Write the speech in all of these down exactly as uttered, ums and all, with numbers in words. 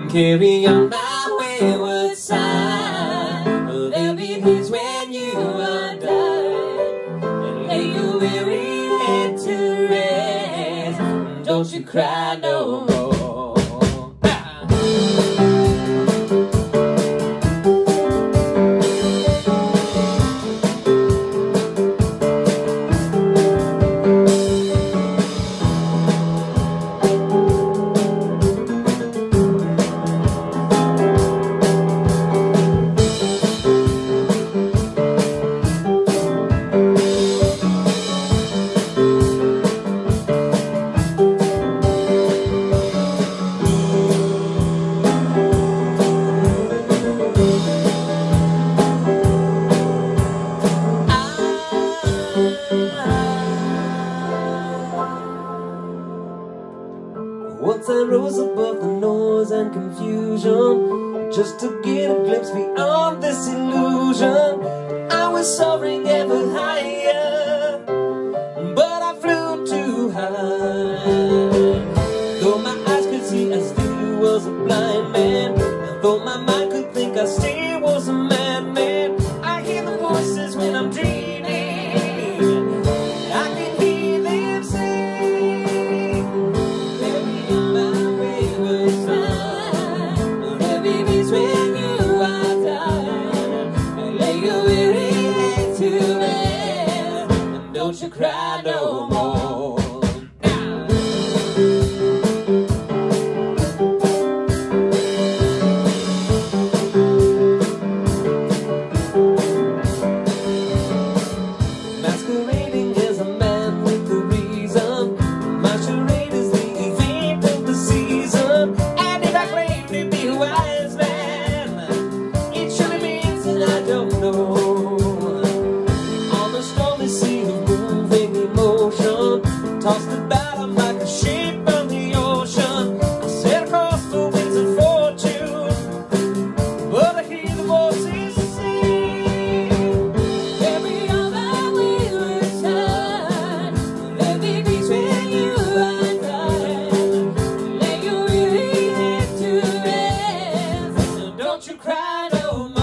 Carry on my wayward son. There'll be peace when you are done, and lay your weary head to rest. Don't you cry no more. Once I rose above the noise and confusion, just to get a glimpse beyond this illusion. I was soaring ever higher, but I flew too high. Though my eyes could see, I still was a blind man. Though my mind could think, I still was a madman. I hear the voices when I'm dreaming. Don't you cry no more. Masquerading as a man with a reason, my charade is the event of the season. And if I claim to be a wise man, it surely means that I don't know. On the stormy sea of moving emotion, tossed about, I'm like a ship on the ocean. I sail across the winds of fortune, but I hear the voices sing. Carry on my wayward son. There'll be peace when you are done. Lay your weary head to rest. So don't you cry no more.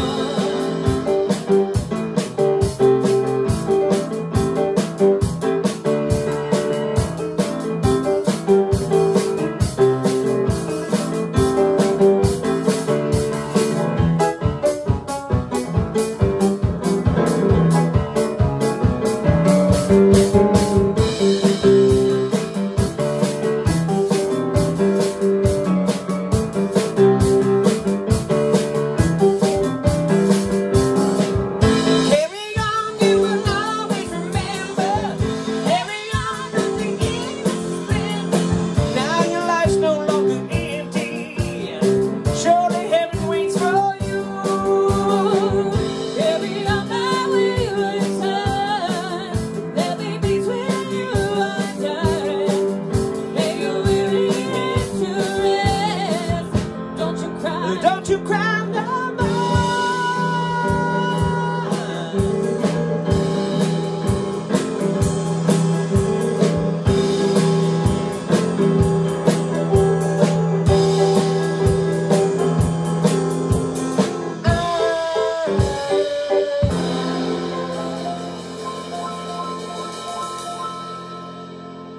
Don't you cry no more.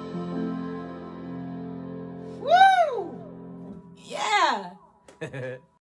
Woo! Yeah!